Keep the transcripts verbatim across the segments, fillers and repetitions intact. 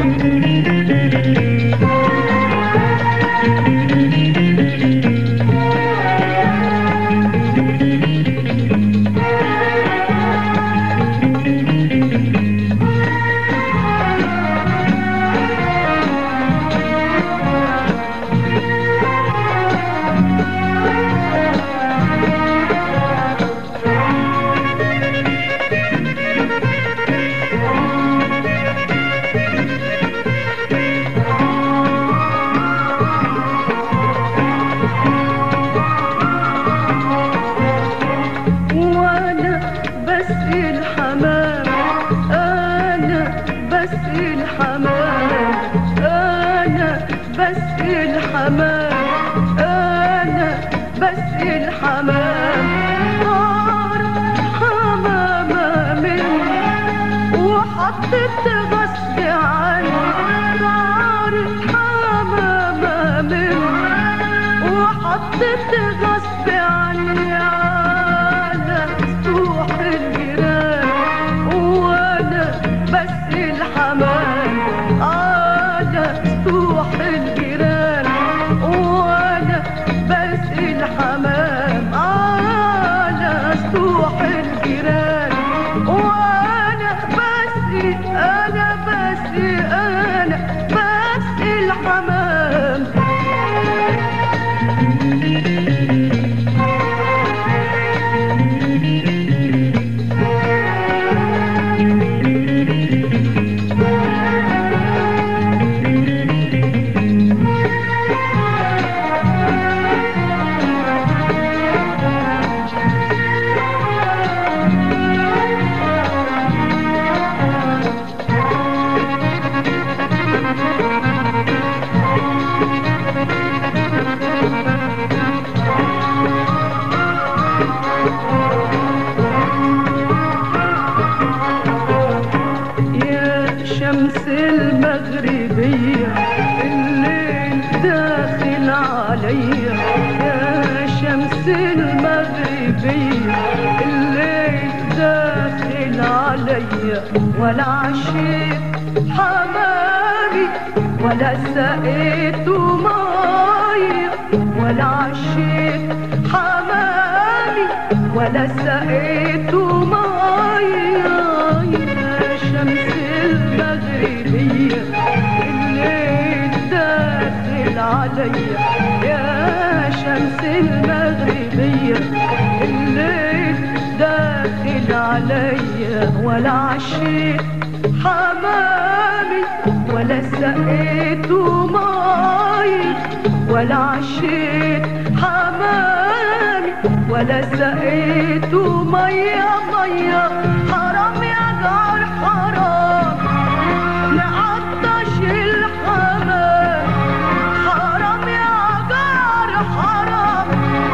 ولا عشيت حمامي ولا سقيت مية، ولا عشيت حمامي ولا سقيت مية. يا شمس المغربية الليل داخل عليا، يا شمس المغربية الليل داخل عليا. ولا عشيت حمامي ولا سقيت مية، ولا عشيت حمامي ولا سقيت مية مية. حرام يا جار حرام نعطش الحمام، حرام يا جار حرام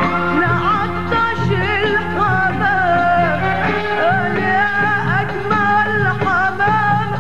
نعطش الحمام. قال يا أجمل حمام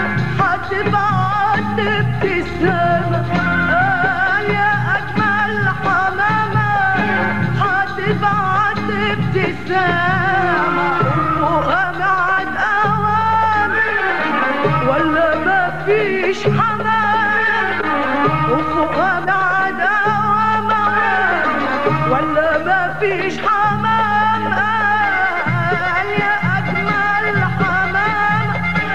هتبعت ابتسامة، قال يا أجمل حمامة هتبعت ابتسامة. وأبعد أوامر ولا مفيش حمام، وفوق أبعد أوامر ولا مفيش حمام. قال يا أجمل حمام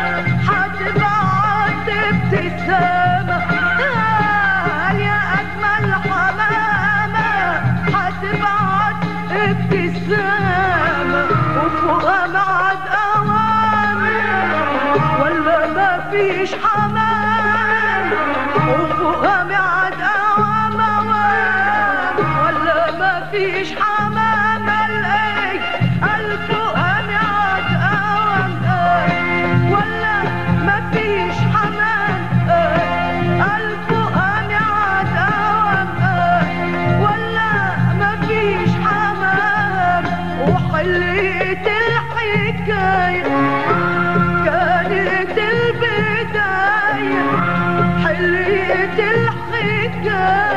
هتبعت ابتسامة، قال يا أجمل حمام هتبعت ابتسامة. وفوق أبعد أوامر ولا مفيش حمام، وفوق أبعد أوامر ولا مفيش حمام. الأي الفوق أبعد أوامر ولا مفيش حمام، الفوق أبعد أوامر ولا مفيش حمام. وحليت الحكاية كانت البداية، حليت الحكاية